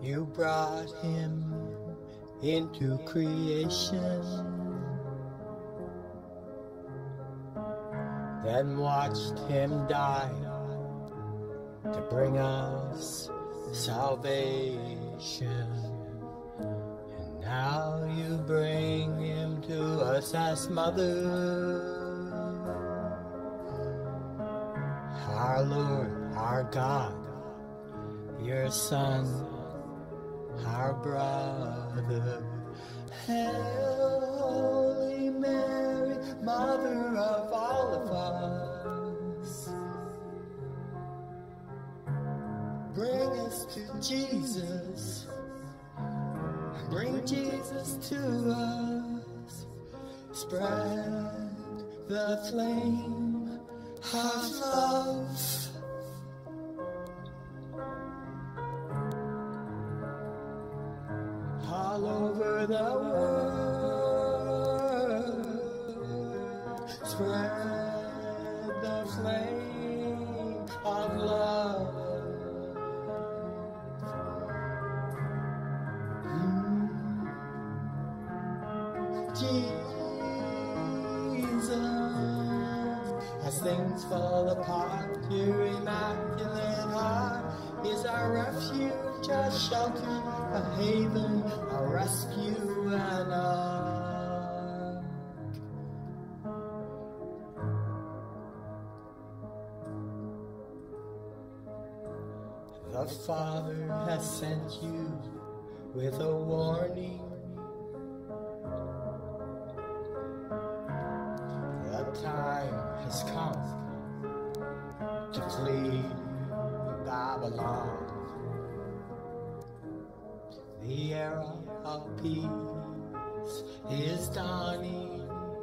You brought him into creation, then watched him die to bring us salvation. And now you bring him to us as mother. Our Lord, our God, your Son, our brother. Hail, Holy Mary, Mother of all of us. Bring us to Jesus. Bring Jesus to us. Spread the flame of love. All over the world, spread the flame of love. Jesus, as things fall apart, your immaculate heart is our refuge, a shelter, a haven, a rescue, and ark. The Father has sent you with a warning. The time has come to flee Babylon. The era of peace is dawning.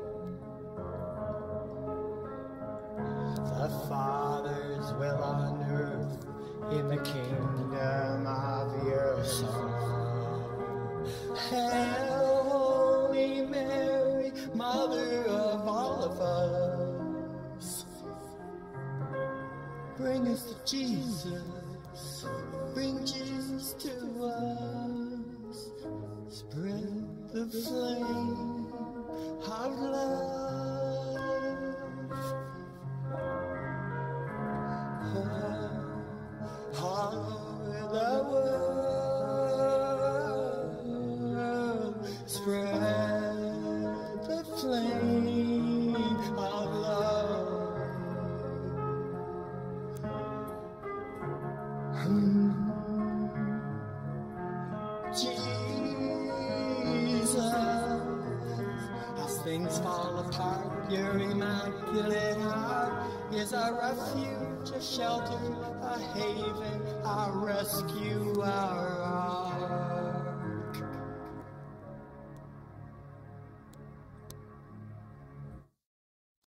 The Father's will on earth in the kingdom of your Son. Hail, Holy Mary, Mother of all of us. Bring us to Jesus. Bring Jesus to us. Spread the flame of love. All over the world, spread the flame of love. Jesus, as things fall apart, your immaculate heart is our refuge, a shelter, a haven, our rescue, our ark.